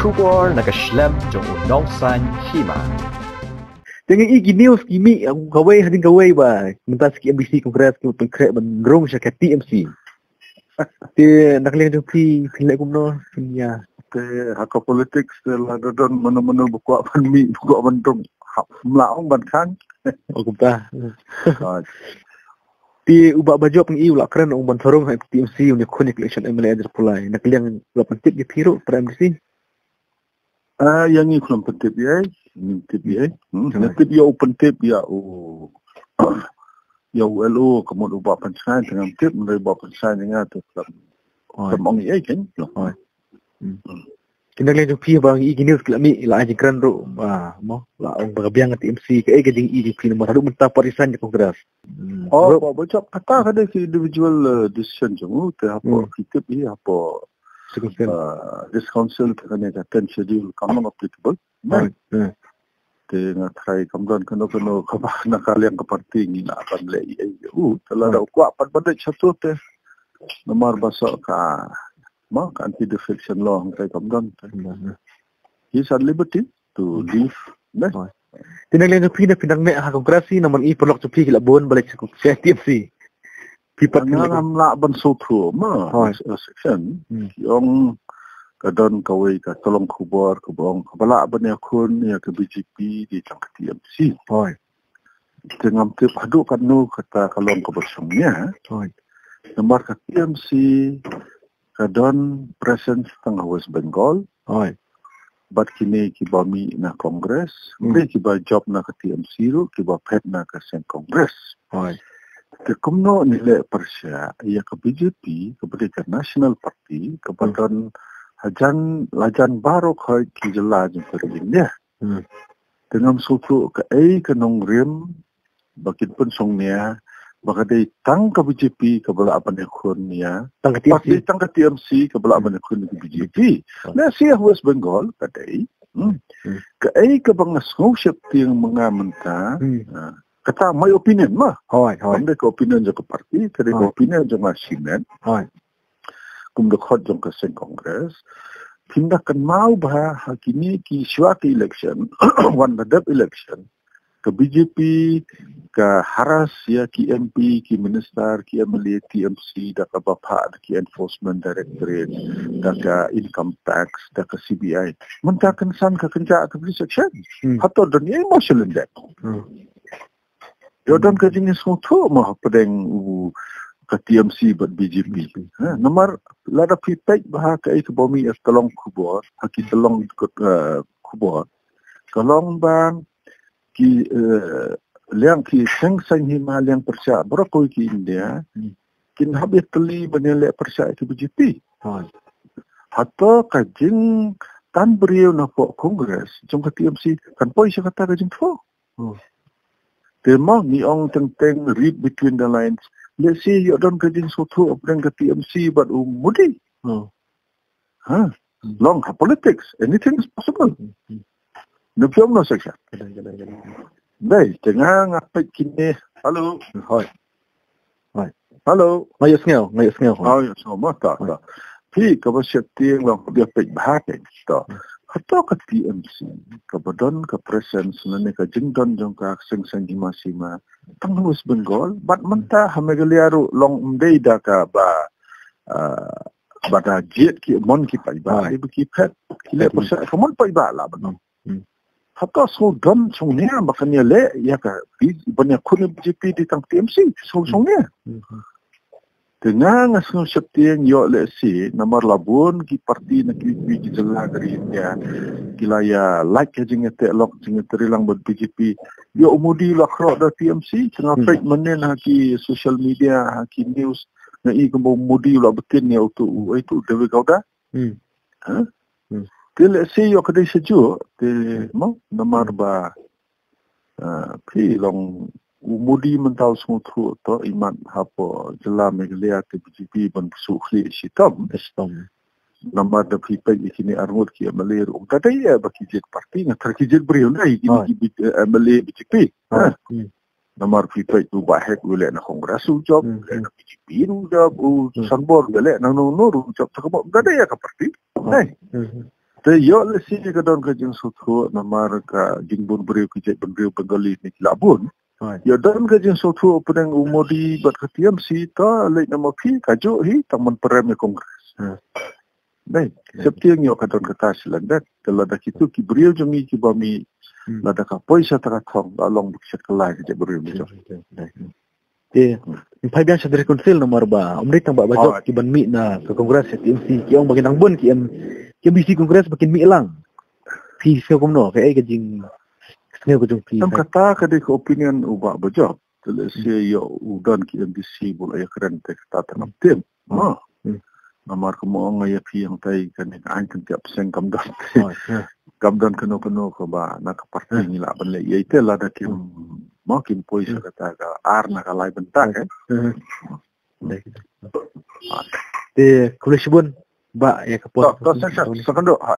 kubor nakaslem jong unongsan Hima. Dengan news kimi ang kawai hading kawai ba. Mentas ki MBC Kongres ki pengkrek ban Rung sya TMC. Te nakling tu pi pilek kumno punya. Te hak politik Lada don mana-mana buka ban mi buka ban Rung. Mlaong ban Khang. Oh kumta. Ti ubak baju peng iu la keren ong ban sarung hak TMC unya konik election MLA ajar pulai. Nakling la pentit ki piro para MBC. Yang ni kurang penting ya. Tip ya. Tip ya open tip ya. Oh. Ya ULO kemudian ubah pencahayan dengan tip menerima ubah pencahayan dengan tu. Semong ya kan. Kena lagi pi bang i news kelami la aja keren ro. Mo la ong bagabiang TMC ke jing i pi nomor satu mentah parisan di Kongres. Oh, baca kata ada individual decision jemu te apa kita pi apa this council kena katakan schedule common applicable. Tengah try kemudian kena kebahana kalian ke parti ni nak akan lei. Kalau ada kuat pada satu teh nomor basok ka mak anti defection law kai kemudian. He had liberty to leave. Tinang lain pindah me ha kongresi naman i perlok tu pi labon balik sa TMC. Pipat ngam la ban so thru ma section yung kadon kawai ka tolong kubor kubong kabala ban yakun ya ke BJP di tang TMC. Tengam tip hadu kanu kata kalong kebersungnya. Nomor ke TMC kadon presence tang West Bengal. Bat kini kibami na Kongres, kiba job na ke TMC ru, kiba pet na ke Sen Kongres. Kumno nilai persya ia ke BJP kepada National Party kepada lajan baru ke kijela jeng perginya. Dengan suku ke kenong rim bakin pun songnya bakadai tang ke BJP kebelah apa nekunnya pasti tang ke TMC kebelah apa nekun ke BJP. Nah siah West Bengal kadai ke ke bangas ngusip yang mengamenta kata my opinion mah. Anda ke opinion jang ke parti, kada ke opinion jang masinan. Kumda khot jang ke Sen Kongres. Tindakan mau bah hakini ki suatu election, one the election ke BJP ke haras ya ki MP, ki minister, ki MLA, TMC, dah ke bapa, ki enforcement directorate, dah ke income tax, dah ke CBI. Mentakan san ke kenca ke section. Hatta dunia emotional in that. Yodan ke jenis tu mah pedeng ke TMC buat BJP. Nomor lada pitek bah ke bumi as tolong kubur, haki tolong kubur. Kalong bang ki liang ki seng Hima liang persya berapa ki India. Kin habis teli benelek persya ke BJP. Hatta kajing tan beriau napok Kongres jom ke TMC kan poi saya kata kajing tu. Tema ni ong tentang read between the lines. Let's say you don't get in so to bring the TMC but mudi. Long politics. Anything is possible. Nupiom no section. Baik, tengah ngapai kini. Hello. Hello. Ngayos ngel. Oh, ya semua tak. Pi kawasan tiang lang dia pek bahake. Tak. Hatta ke TMC, ke badan ke presence nane ke jingdon jong ke seng Hima sima tang West Bengal bat mentah hamegaliaru long mdei da ka ba bada jet ki mon ki pai ba ibu ki pet kile persa mon pai ba la ba hatta so dom songnya makanya le ya ka banyak kun BJP di tang TMC songnya dengan asal septiang yo lesi nomor labun ki parti nak ki jelah dari India kilaya like jing ete lok jing terilang buat BJP yo umudi lah kro da TMC tengah fake menen haki social media haki news ngai ke umudi lah betin ya itu dewe kauda tele si yo kedai sejuk te mo nomor ba pi long umudi mentau semutru to iman hapo jela meglia ke BJP ban sukhli sitam nama da pipai ikini armut ki amalir tadi ya baki jet parti ngatar ki jet beriu lai ki amalir BJP nomor pipai tu bahek wile na Kongres job na BJP job sanbor wile na no job takabo tadi ya ka parti Te yo lesi kadon ka jing sotu namar ka jingbun beriu kijek beriu Bengali ni labun. Ya dan ka jing sotu pedang umodi bat ka TMC ta lek nama pi kajo hi taman perem kongres. Dai, septiang yo kadon kata silandat kalau dah kitu ki beriu jongi ki bami lada ka poisa ta thong along bukset kelai kijek beriu ni. Pai biang sa reconcile nomor ba. Umri tang ba bajok ki ban mi na ke kongres TMC ki ong bagin ang bun ki bisi kongres bakin mi lang. Pi sa kumno kay ka jing sneo ko jung pi. Tam kata ka de opinion uba bajok. Telesi yo udan ki MBC bol ay keren te kata tanam tim. Namar ko mo ngaya pi yang tay kan ang kan tiap seng kamdan. Kamdan kano ko ba nakaparti nila ban le yete lada kim makin poisa kata ka arna kalai bentak Te kulesibun ba ya kapot. Second